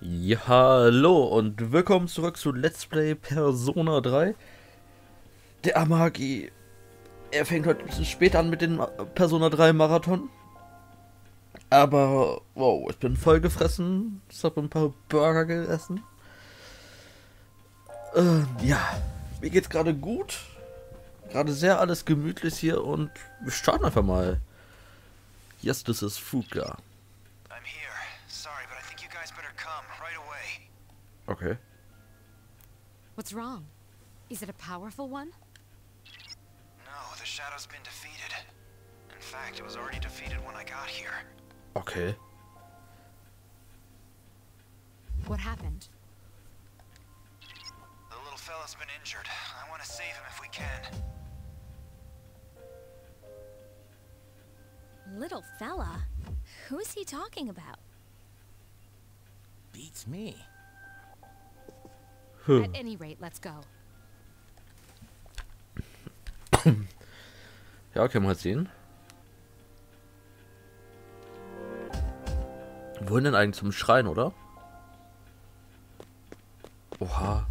Ja, hallo und willkommen zurück zu Let's Play Persona 3. Der Amagi, er fängt heute ein bisschen spät an mit dem Persona 3 Marathon. Aber, wow, ich bin voll gefressen. Ich habe ein paar Burger gegessen. Ja, mir geht's gerade gut. Gerade sehr alles gemütlich hier und wir starten einfach mal. Yes, this is Fuka. I'm here. Sorry, but I think you guys better come right away. Okay. What's wrong? Is it a powerful one? No, the Shadow's been defeated. In fact, it was already defeated when I got here. Okay. What happened? The little fella's been injured. I want to save him if we can. Little fella? Who is he talking about? Beats me. At any rate, let's go. Ja, können wir halt sehen. Wohin denn eigentlich zum Schrein, oder? Oha.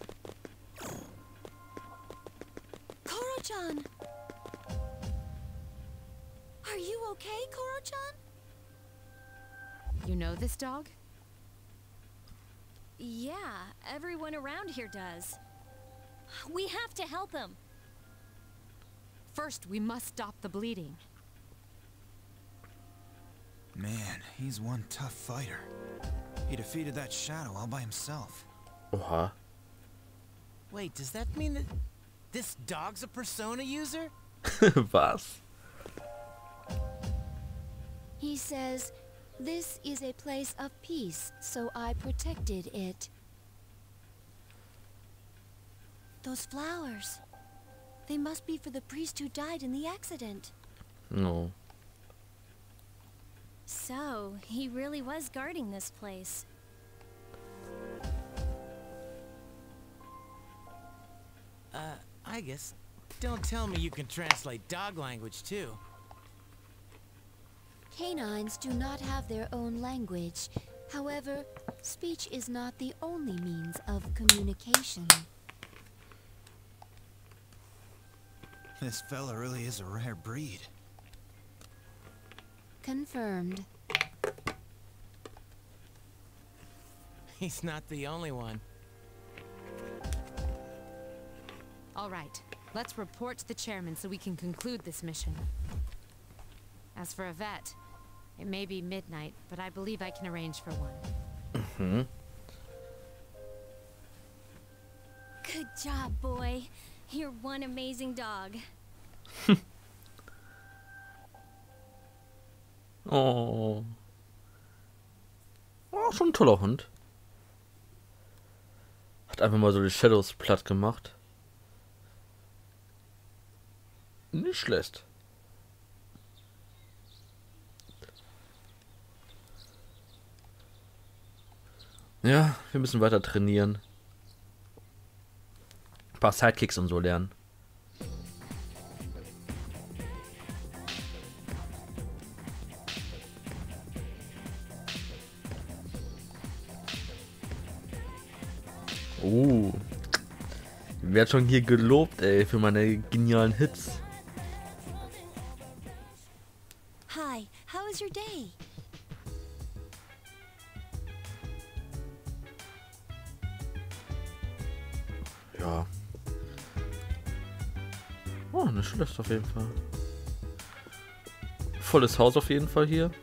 Koro-chan! Are you okay, Koro-chan? You know this dog? Yeah, everyone around here does. We have to help him. First, we must stop the bleeding. Man, he's one tough fighter. He defeated that Shadow all by himself. Oha. Wait, does that mean that this dog's a Persona user? Was? He says, "This is a place of peace, so I protected it." Those flowers. They must be for the priest who died in the accident. No. So, he really was guarding this place. I guess. Don't tell me you can translate dog language too. Canines do not have their own language. However, speech is not the only means of communication. This fella really is a rare breed. Confirmed. He's not the only one. All right, let's report to the chairman so we can conclude this mission. As for a vet, it may be midnight, but I believe I can arrange for one. Good job, boy. You're one amazing dog. Oh. Oh, schon ein toller Hund. Hat einfach mal so die Shadows platt gemacht. Nicht schlecht. Ja, wir müssen weiter trainieren. Ein paar Sidekicks und so lernen. Ich werde schon hier gelobt, ey, für meine genialen Hits. Hi, how was your day? Ja. Oh, nicht schlecht auf jeden Fall. Volles Haus auf jeden Fall hier.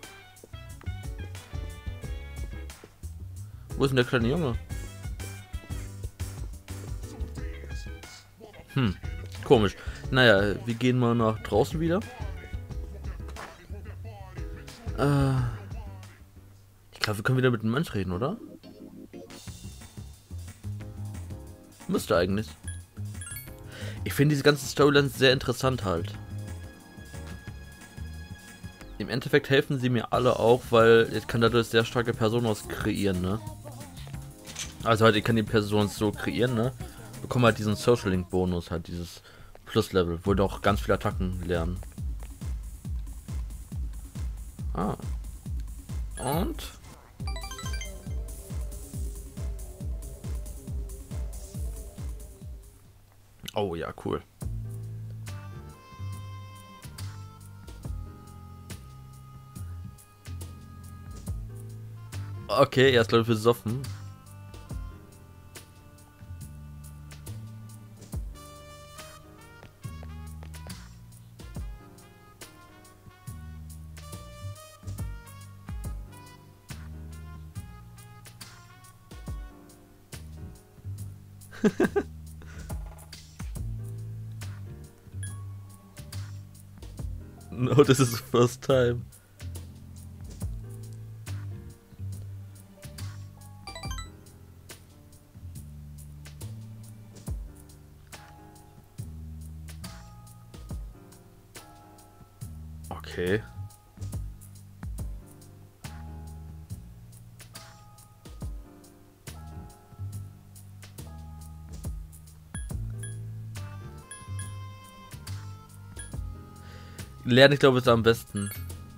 Wo ist denn der kleine Junge? Komisch. Naja, wir gehen mal nach draußen wieder. Ich glaube, wir können wieder mit dem Mensch reden, oder? Müsste eigentlich. Ich finde diese ganzen Storylines sehr interessant halt. Im Endeffekt helfen sie mir alle auch, weil ich kann dadurch sehr starke Personas kreieren, ne? Also halt, ich kann die Person so kreieren, ne? Bekomme halt diesen Social Link Bonus, halt dieses Plus-Level, wo wir auch ganz viele Attacken lernen. Ah. Und? Oh ja, cool. Okay, er ist glaube ich besoffen. No, this is the first time. Okay. Lernen, ich glaube, ist am besten.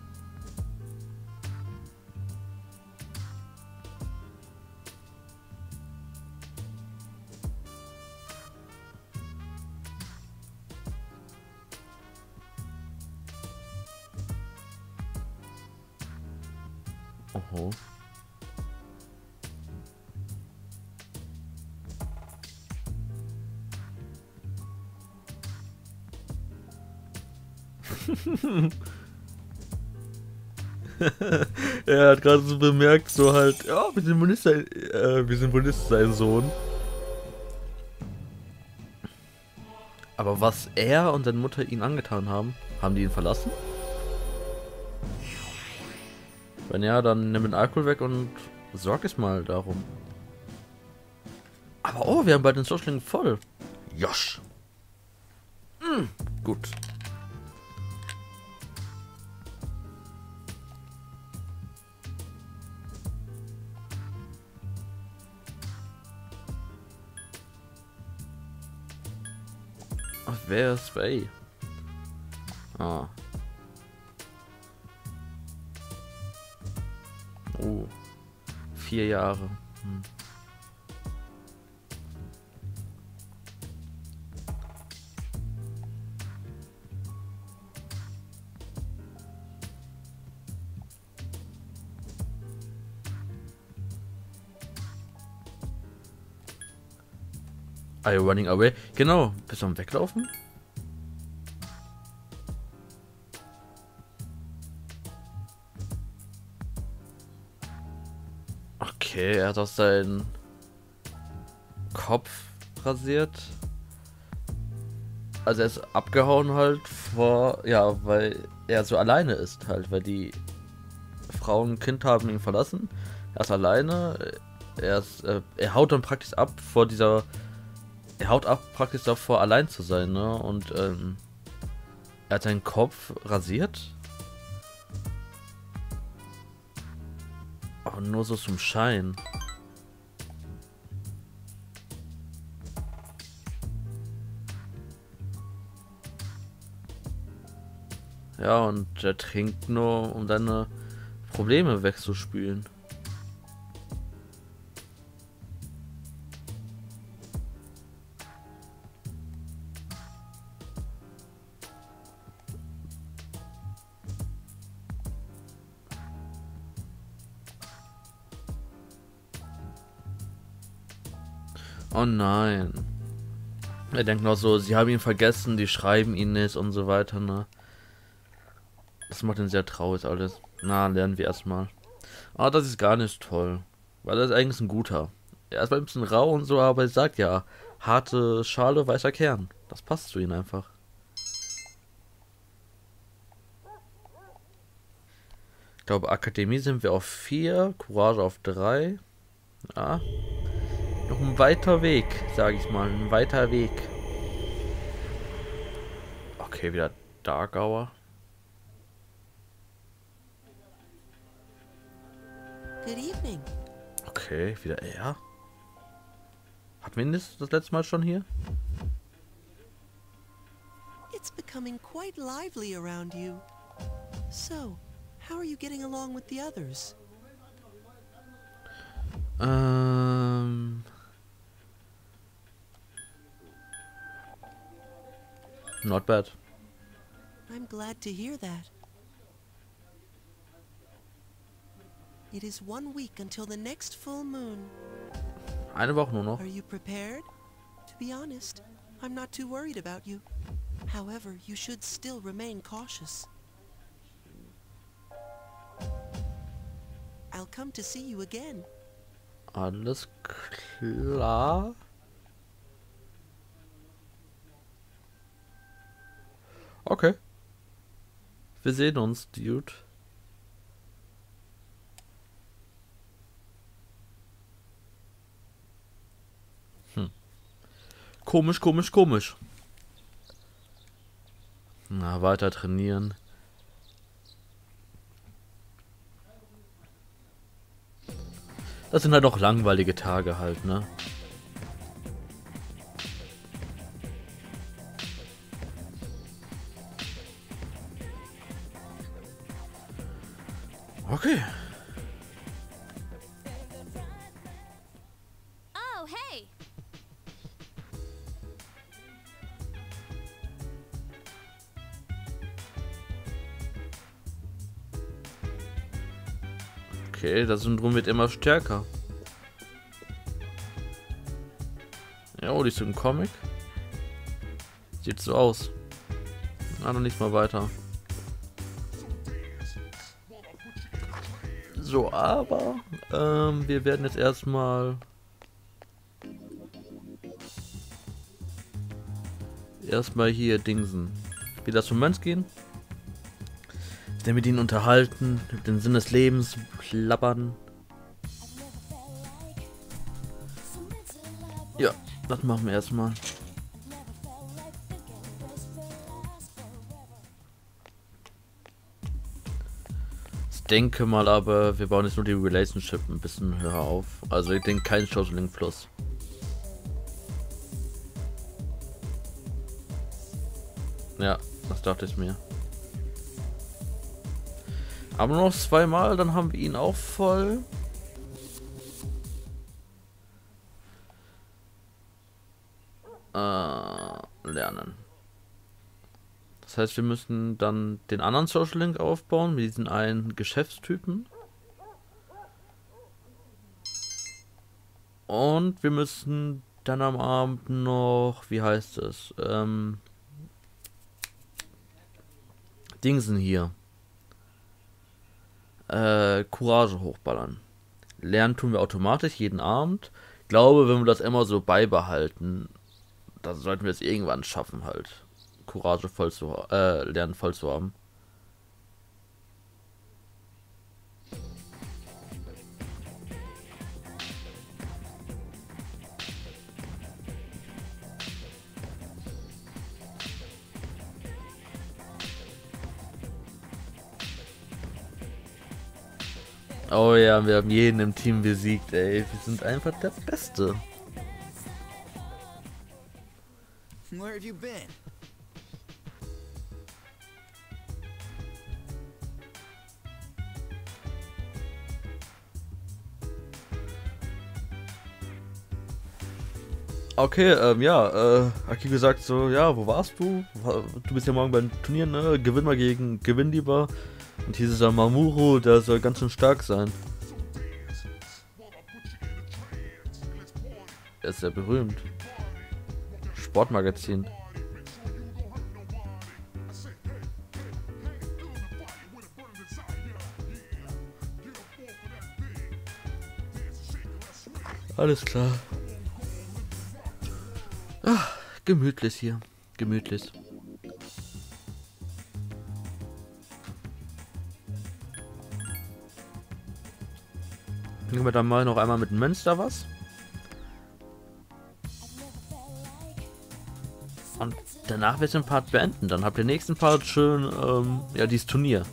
Oho. Er hat gerade so bemerkt, so halt, ja, wir sind Buddhist sein Sohn. Aber was er und seine Mutter ihn angetan haben, haben die ihn verlassen? Wenn ja, dann nimm den Alkohol weg und sorg es mal darum. Aber oh, wir haben bald den Social voll. Josh. Gut. Ach, wer ist Faye? Ah. Oh. 4 Jahre. Are you running away? Genau. Bist du am Weglaufen? Okay, er hat auch seinen Kopf rasiert. Also er ist abgehauen halt ja, weil er so alleine ist halt, weil die Frauen und Kind haben ihn verlassen. Er ist alleine. Er haut dann praktisch ab vor dieser. Er haut ab praktisch davor, allein zu sein, ne? Und er hat seinen Kopf rasiert. Aber nur so zum Schein. Ja, und er trinkt nur, um deine Probleme wegzuspülen. Oh nein. Er denkt noch so, sie haben ihn vergessen, die schreiben ihn nicht und so weiter, ne? Das macht ihn sehr traurig alles. Na, lernen wir erstmal. Aber das ist gar nicht toll. Weil er ist eigentlich ein guter. Er ist ein bisschen rau und so, aber ich sag ja, harte Schale, weißer Kern. Das passt zu ihm einfach. Ich glaube, Akademie sind wir auf 4, Courage auf 3. Ja. Noch ein weiter Weg, sage ich mal. Ein weiter Weg. Okay, wieder Dark Hour. Good evening. Okay, wieder er. Hatten wir ihn das letzte Mal schon hier? It's becoming quite lively around you. So, how are you getting along with the others? Not bad. I'm glad to hear that. It is 1 week until the next full moon. Eine Woche nur noch. Are you prepared? To be honest, I'm not too worried about you. However, you should still remain cautious. I'll come to see you again. Alles klar. Okay. Wir sehen uns, Dude. Komisch, komisch, komisch. Na, weiter trainieren. Das sind halt auch langweilige Tage halt, ne? Okay. Oh, hey! Okay, das Syndrom wird immer stärker. Ja, oh, die ist im Comic. Sieht so aus. Na, noch nicht mal weiter. So, aber wir werden jetzt erstmal hier dingsen. Wieder zum Mönch gehen. Dann mit ihnen unterhalten, den Sinn des Lebens plappern. Ja, das machen wir erstmal. Ich denke mal aber, wir bauen jetzt nur die Relationship ein bisschen höher auf. Also ich denke kein Social Link Plus. Ja, das dachte ich mir. Aber nur noch 2 Mal, dann haben wir ihn auch voll. Lernen. Das heißt, wir müssen dann den anderen Social Link aufbauen, mit diesen einen Geschäftstypen. Und wir müssen dann am Abend noch, wie heißt es, Dingsen hier. Courage hochballern. Lernen tun wir automatisch jeden Abend. Ich glaube, wenn wir das immer so beibehalten, dann sollten wir es irgendwann schaffen, halt. Courage voll zu Lernen voll zu haben. Oh ja, wir haben jeden im Team besiegt, ey. Wir sind einfach der Beste. Where have you been? Okay, Aki gesagt so, ja, wo warst du? Du bist ja morgen beim Turnier, ne? Gewinn mal gewinn lieber. Und hieß es dann, Mamoru, der soll ganz schön stark sein. Er ist sehr berühmt. Sportmagazin. Alles klar. Ach, gemütlich hier. Gemütlich. Nehmen wir dann mal noch einmal mit Münster was. Und danach wird den Part beenden. Dann habt ihr den nächsten Part schön, ja, dieses Turnier.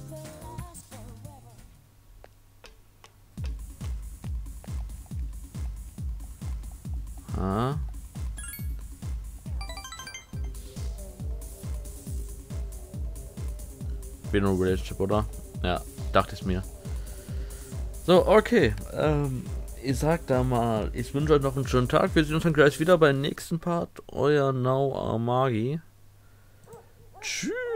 Ah. Wieder ein Relationship, oder? Ja, dachte ich mir. So, okay. Ich sag da mal, ich wünsche euch noch einen schönen Tag. Wir sehen uns dann gleich wieder beim nächsten Part. Euer Now Amagi. Tschüss.